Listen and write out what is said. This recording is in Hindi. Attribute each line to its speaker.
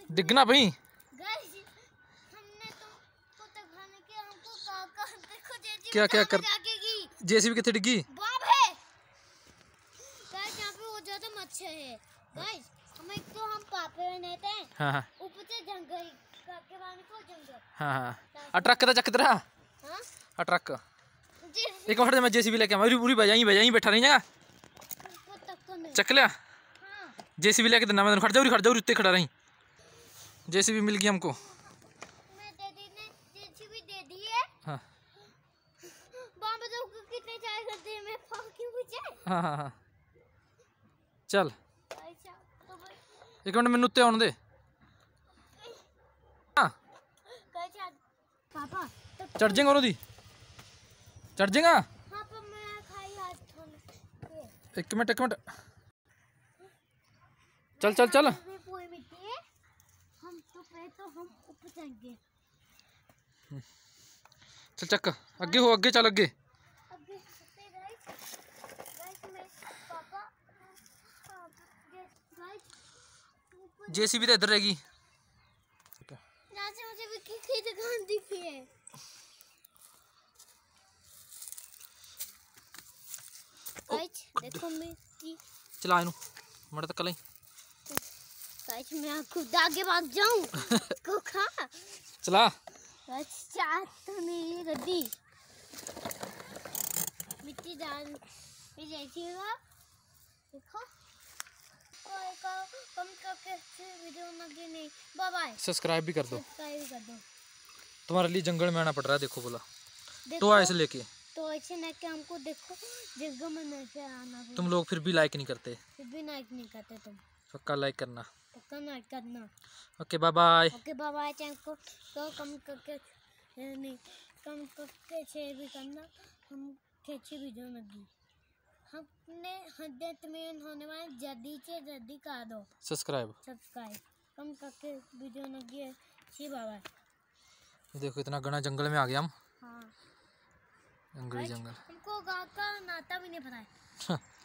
Speaker 1: डिगना भाई।
Speaker 2: हमने तुमको दिखाने के हमको काका देखो
Speaker 1: क्या क्या कर जेसीबी कितने डिग्गी
Speaker 2: बाप है गाइस। यहाँ पे बहुत ज्यादा मच्छर है गाइस। हम एक तो हम पापे में रहते हैं।
Speaker 1: हाँ
Speaker 2: ऊपर से जंगल के पानी को जंगल।
Speaker 1: हाँ ट्रक का चक तेरा। हाँ ट्रक एक मिनट मैं जेसीबी लेके आऊँ पूरी बजाई बैठा नहीं जाएगा चक लिया। जेसीबी लेके देना मैं खड़ जाऊँ उत्ते खड़ा रही। जेसीबी मिल गई हमको।
Speaker 2: मैं जेसीबी दे दी है।
Speaker 1: हाँ
Speaker 2: कितने चाय करते हैं मैं क्यों पूछे।
Speaker 1: हाँ चल एक मिनट मैनू उत्ते आने दे। हाँ
Speaker 2: पापा
Speaker 1: चढ़ जाएगा उन्होंने चढ़ जाएगा।
Speaker 2: हाँ पर मैं खाई हाथ
Speaker 1: एक मिनट चल चल चल
Speaker 2: हम हम ऊपर जाएंगे।
Speaker 1: चल चक आगे हो आगे चल आगे। जेसीबी तो इधर रहेगी।
Speaker 2: मुझे विक्की की दुकान दिखी है। देखो मिट्टी
Speaker 1: चला इनू मड़ा तक कल
Speaker 2: मैं खुद आगे भाग जाऊं को खा
Speaker 1: चला।
Speaker 2: अच्छा तो नहीं गड्डी मिट्टी डाल जाइएगा। देखो कम करके वीडियो नहीं बाय बाय।
Speaker 1: सब्सक्राइब भी कर दो। तुम्हारे लिए जंगल में आना पड़ रहा है देखो बोला तो ऐसे लेके
Speaker 2: तो ऐसे लेके हमको देखो जगह में नहीं आना।
Speaker 1: तुम लोग फिर भी लाइक नहीं करते।
Speaker 2: फिर भी लाइक नहीं करते तुम।
Speaker 1: पक्का लाइक करना।
Speaker 2: पक्का लाइक करना।
Speaker 1: Okay bye bye.
Speaker 2: Okay bye bye. Channel को तो कम करके नहीं कम करके शेयर भी करना। हम अच्छी वीडियो लगी हमने 100 मिलियन होने वाले जल्दी से जल्दी कर दो
Speaker 1: सब्सक्राइब
Speaker 2: कम करके वीडियो लगी है। जी बाय।
Speaker 1: देखो इतना घना जंगल में आ गया हम।
Speaker 2: हाँ
Speaker 1: जंगल
Speaker 2: हमको गाँव का नाता भी नहीं पता है।